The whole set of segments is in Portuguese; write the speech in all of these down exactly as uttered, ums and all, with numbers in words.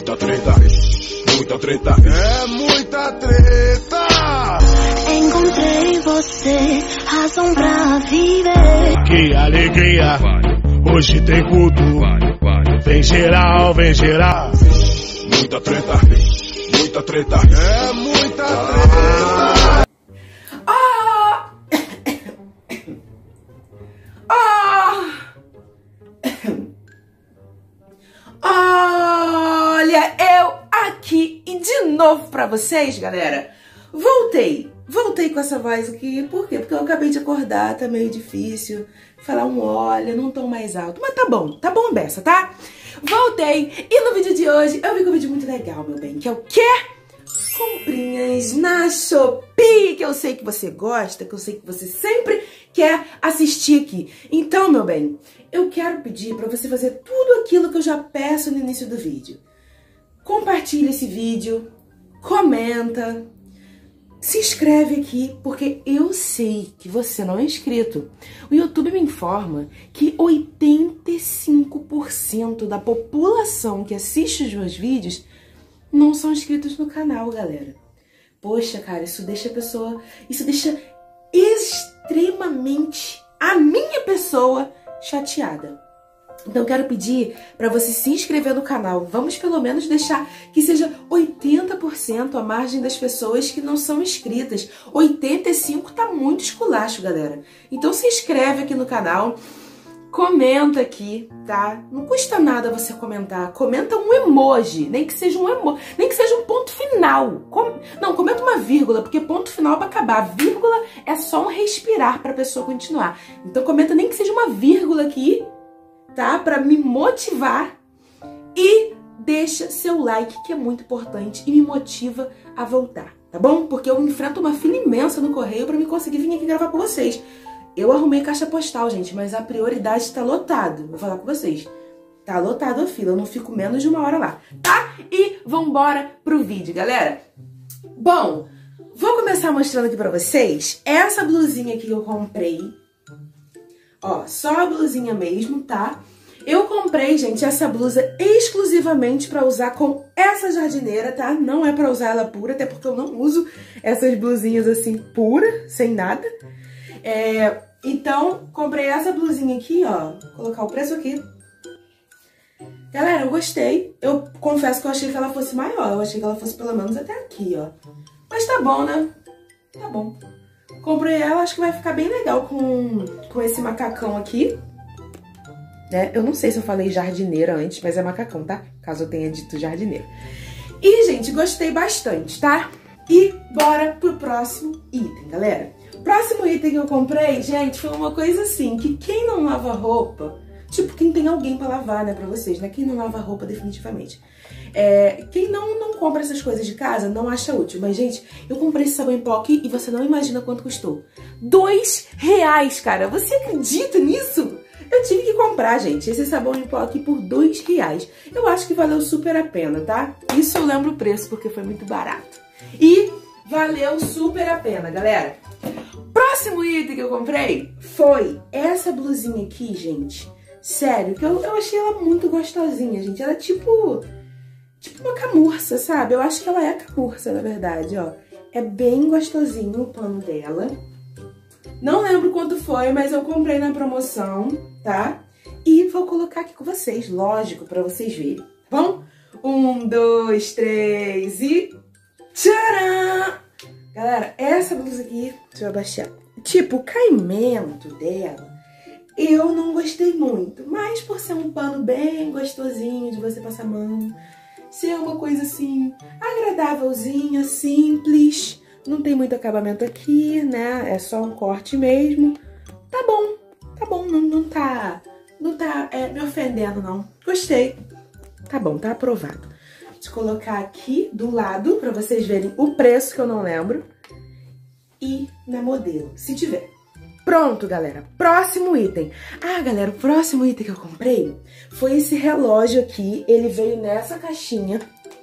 muita treta, muita treta, é muita treta. Encontrei você, razão pra viver. Que alegria, hoje tem culto. Vem geral, vem geral. Muita treta, muita treta, é muita treta. Ah! Ah! Olha, eu aqui e de novo pra vocês, galera. Voltei, voltei com essa voz aqui. Por quê? Porque eu acabei de acordar, tá meio difícil falar um olha, num tom mais alto. Mas tá bom, tá bom beça, tá? Voltei e no vídeo de hoje eu vi com um vídeo muito legal, meu bem, que é o quê? Comprinhas na Shopee, que eu sei que você gosta, que eu sei que você sempre quer assistir aqui. Então, meu bem, eu quero pedir pra você fazer tudo aquilo que eu já peço no início do vídeo. Compartilha esse vídeo, comenta, se inscreve aqui, porque eu sei que você não é inscrito. O YouTube me informa que oitenta e cinco por cento da população que assiste os meus vídeos não são inscritos no canal, galera. Poxa, cara, isso deixa a pessoa... Isso deixa extremamente a minha pessoa chateada. Então eu quero pedir para você se inscrever no canal. Vamos pelo menos deixar que seja oitenta por cento a margem das pessoas que não são inscritas. oitenta e cinco por cento tá muito esculacho, galera. Então se inscreve aqui no canal, comenta aqui, tá? Não custa nada você comentar. Comenta um emoji, nem que seja um emoji, nem que seja um ponto final. Com... Não, comenta uma vírgula, porque ponto final é para acabar. Vírgula é só um respirar para a pessoa continuar. Então comenta nem que seja uma vírgula aqui, tá? Pra me motivar, e deixa seu like, que é muito importante e me motiva a voltar, tá bom? Porque eu enfrento uma fila imensa no correio pra me conseguir vir aqui gravar com vocês. Eu arrumei caixa postal, gente, mas a prioridade tá lotado. Vou falar com vocês. Tá lotado a fila, eu não fico menos de uma hora lá, tá? E vambora pro vídeo, galera. Bom, vou começar mostrando aqui pra vocês essa blusinha aqui que eu comprei. Ó, só a blusinha mesmo, tá? Eu comprei, gente, essa blusa exclusivamente pra usar com essa jardineira, tá? Não é pra usar ela pura, até porque eu não uso essas blusinhas assim, pura, sem nada. É, então, comprei essa blusinha aqui, ó. Vou colocar o preço aqui. Galera, eu gostei. Eu confesso que eu achei que ela fosse maior. Eu achei que ela fosse pelo menos até aqui, ó. Mas tá bom, né? Tá bom. Comprei ela, acho que vai ficar bem legal com, com esse macacão aqui. Né? Eu não sei se eu falei jardineira antes, mas é macacão, tá? Caso eu tenha dito jardineira. E, gente, gostei bastante, tá? E bora pro próximo item, galera. Próximo item que eu comprei, gente, foi uma coisa assim, que quem não lava roupa... Tipo, quem tem alguém pra lavar, né, pra vocês, né? Quem não lava roupa, definitivamente. É, quem não, não compra essas coisas de casa, não acha útil. Mas, gente, eu comprei esse sabão em pó aqui e você não imagina quanto custou. Dois reais, cara. Você acredita nisso? Eu tive que comprar, gente, esse sabão em pó aqui por dois reais. Eu acho que valeu super a pena, tá? Isso eu lembro o preço, porque foi muito barato. E valeu super a pena, galera. Próximo item que eu comprei foi essa blusinha aqui, gente. Sério, que eu, eu achei ela muito gostosinha, gente. Ela é tipo... Tipo uma camurça, sabe? Eu acho que ela é camurça, na verdade, ó. É bem gostosinho o pano dela. Não lembro quanto foi, mas eu comprei na promoção, tá? E vou colocar aqui com vocês, lógico, pra vocês verem, tá bom? Um, dois, três e... Tcharam! Galera, essa blusa aqui... Deixa eu abaixar. Tipo, o caimento dela... Eu não gostei muito, mas por ser um pano bem gostosinho de você passar a mão, ser uma coisa assim, agradávelzinha, simples, não tem muito acabamento aqui, né? É só um corte mesmo. Tá bom, tá bom, não, não tá, não tá é, me ofendendo, não. Gostei. Tá bom, tá aprovado. Deixa eu colocar aqui do lado pra vocês verem o preço, que eu não lembro, e na modelo, se tiver. Pronto, galera. Próximo item. Ah, galera, o próximo item que eu comprei foi esse relógio aqui. Ele veio nessa caixinha.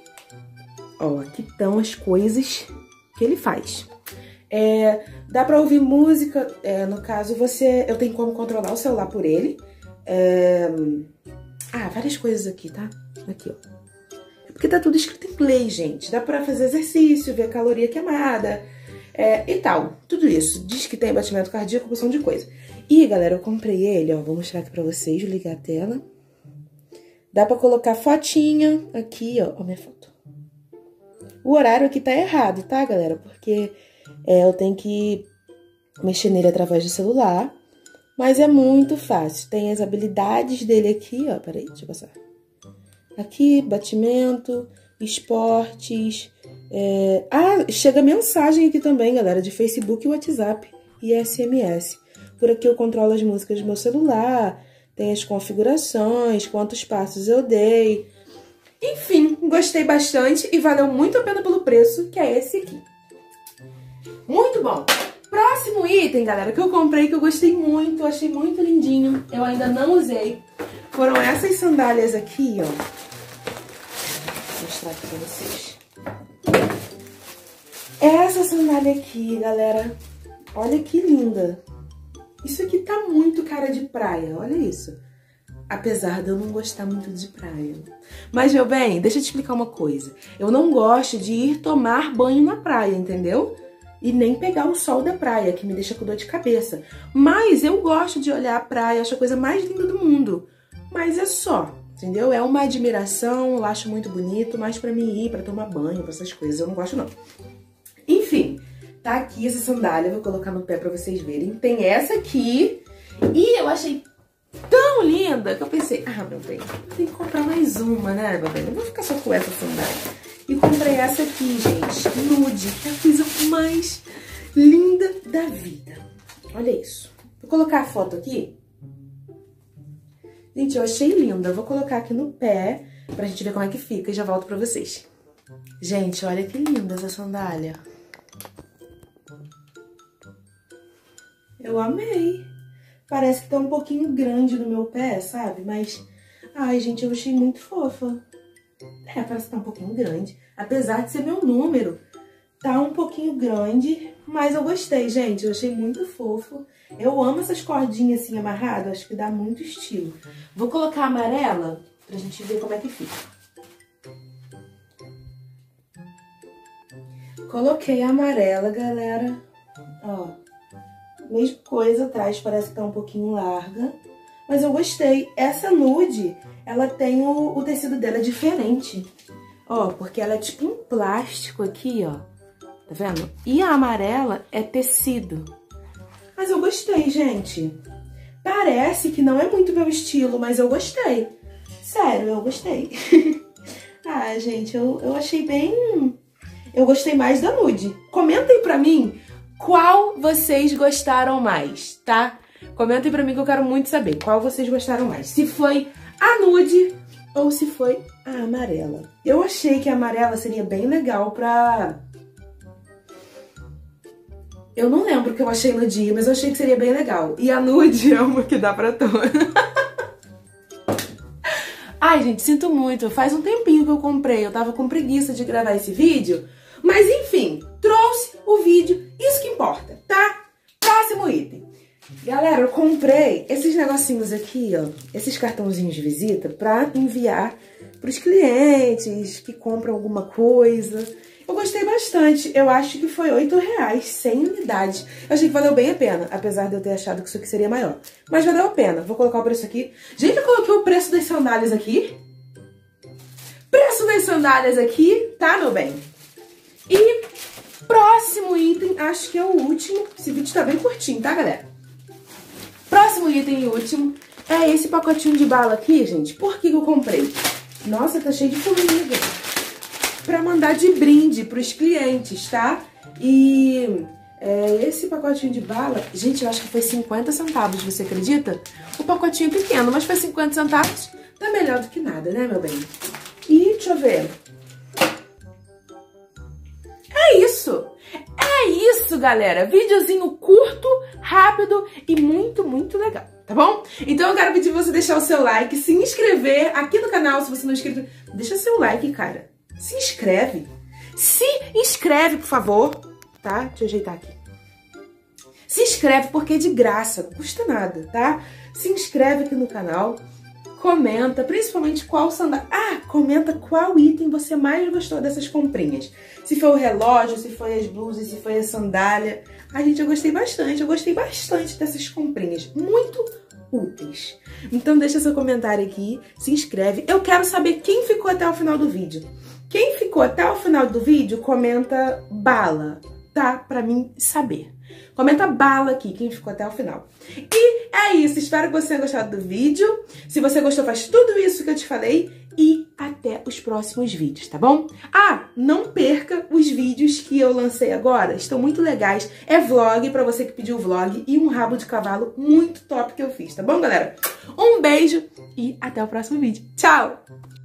Ó, aqui estão as coisas que ele faz. É, dá pra ouvir música. É, no caso, você... Eu tenho como controlar o celular por ele. É, ah, várias coisas aqui, tá? Aqui, ó. Porque tá tudo escrito em inglês, gente. Dá pra fazer exercício, ver a caloria queimada é, e tal. Tudo isso. Diz que tem batimento cardíaco, porção de coisa. E, galera, eu comprei ele, ó. Vou mostrar aqui pra vocês, vou ligar a tela. Dá pra colocar fotinha aqui, ó. Ó, minha foto. O horário aqui tá errado, tá, galera? Porque é, eu tenho que mexer nele através do celular. Mas é muito fácil. Tem as habilidades dele aqui, ó. Peraí, deixa eu passar. Aqui, batimento, esportes. É... Ah, chega mensagem aqui também, galera, de Facebook e WhatsApp e S M S. Por aqui eu controlo as músicas do meu celular, tem as configurações, quantos passos eu dei. Enfim, gostei bastante e valeu muito a pena pelo preço, que é esse aqui. Muito bom! Próximo item, galera, que eu comprei, que eu gostei muito, achei muito lindinho, eu ainda não usei, foram essas sandálias aqui, ó. Vou mostrar aqui pra vocês. Essa sandália aqui, galera, olha que linda. Isso aqui tá muito cara de praia, olha isso. Apesar de eu não gostar muito de praia. Mas, meu bem, deixa eu te explicar uma coisa. Eu não gosto de ir tomar banho na praia, entendeu? E nem pegar o sol da praia, que me deixa com dor de cabeça. Mas eu gosto de olhar a praia, acho a coisa mais linda do mundo. Mas é só, entendeu? É uma admiração, eu acho muito bonito, mas pra mim ir, pra tomar banho, pra essas coisas, eu não gosto não. Enfim, tá aqui essa sandália, vou colocar no pé pra vocês verem. Tem essa aqui, e eu achei tão linda que eu pensei, ah, meu bem, tem que comprar mais uma, né, meu bem? Não vou ficar só com essa sandália. E comprei essa aqui, gente, nude, que é a coisa mais linda da vida. Olha isso. Vou colocar a foto aqui. Gente, eu achei linda. Vou colocar aqui no pé pra gente ver como é que fica e já volto pra vocês. Gente, olha que linda essa sandália. Eu amei. Parece que tá um pouquinho grande no meu pé, sabe? Mas, ai, gente, eu achei muito fofa. É, parece que tá um pouquinho grande. Apesar de ser meu número, tá um pouquinho grande, mas eu gostei, gente. Eu achei muito fofo. Eu amo essas cordinhas assim amarradas, acho que dá muito estilo. Vou colocar a amarela pra gente ver como é que fica. Coloquei a amarela, galera. Ó, mesma coisa atrás, parece que tá um pouquinho larga. Mas eu gostei. Essa nude, ela tem o, o tecido dela diferente. Ó, porque ela é tipo um plástico aqui, ó. Tá vendo? E a amarela é tecido. Mas eu gostei, gente. Parece que não é muito meu estilo, mas eu gostei. Sério, eu gostei. Ah, gente, eu, eu achei bem... Eu gostei mais da nude. Comentem pra mim qual vocês gostaram mais, tá? Comentem pra mim que eu quero muito saber qual vocês gostaram mais. Se foi a nude ou se foi a amarela. Eu achei que a amarela seria bem legal pra... Eu não lembro o que eu achei no dia, mas eu achei que seria bem legal. E a nude é uma que dá pra toda. Ai, gente, sinto muito. Faz um tempinho que eu comprei. Eu tava com preguiça de gravar esse vídeo. Mas, enfim, trouxe o vídeo. Isso que importa, tá? Próximo item. Galera, eu comprei esses negocinhos aqui, ó. Esses cartãozinhos de visita pra enviar pros clientes que compram alguma coisa. Eu gostei bastante. Eu acho que foi oito reais, cem unidades. Eu achei que valeu bem a pena, apesar de eu ter achado que isso aqui seria maior. Mas valeu a pena. Vou colocar o preço aqui. Gente, eu coloquei o preço das sandálias aqui. Preço das sandálias aqui, tá, meu bem? E próximo item, acho que é o último. Esse vídeo tá bem curtinho, tá, galera? Próximo item e último é esse pacotinho de bala aqui, gente. Por que que eu comprei? Nossa, tá cheio de formiga. Pra mandar de brinde pros clientes, tá? E é, esse pacotinho de bala, gente, eu acho que foi cinquenta centavos, você acredita? O pacotinho é pequeno, mas foi cinquenta centavos, tá melhor do que nada, né, meu bem? E deixa eu ver. É isso! É isso, galera! Videozinho curto, rápido e muito, muito legal, tá bom? Então eu quero pedir você deixar o seu like, se inscrever aqui no canal, se você não é inscrito, deixa seu like, cara. Se inscreve. Se inscreve, por favor, tá? Deixa eu ajeitar aqui. Se inscreve porque é de graça, não custa nada, tá? Se inscreve aqui no canal. comenta, principalmente qual sandália. Ah, comenta qual item você mais gostou dessas comprinhas. Se foi o relógio, se foi as blusas, se foi a sandália. A gente, eu gostei bastante, eu gostei bastante dessas comprinhas. Muito úteis. Então deixa seu comentário aqui, se inscreve. Eu quero saber quem ficou até o final do vídeo. Quem ficou até o final do vídeo, comenta bala, tá? Pra mim saber. Comenta bala aqui, quem ficou até o final. E é isso, espero que você tenha gostado do vídeo. Se você gostou, faz tudo isso que eu te falei. E até os próximos vídeos, tá bom? Ah, não perca os vídeos que eu lancei agora. Estão muito legais. É vlog, pra você que pediu vlog. E um rabo de cavalo muito top que eu fiz, tá bom, galera? Um beijo e até o próximo vídeo. Tchau!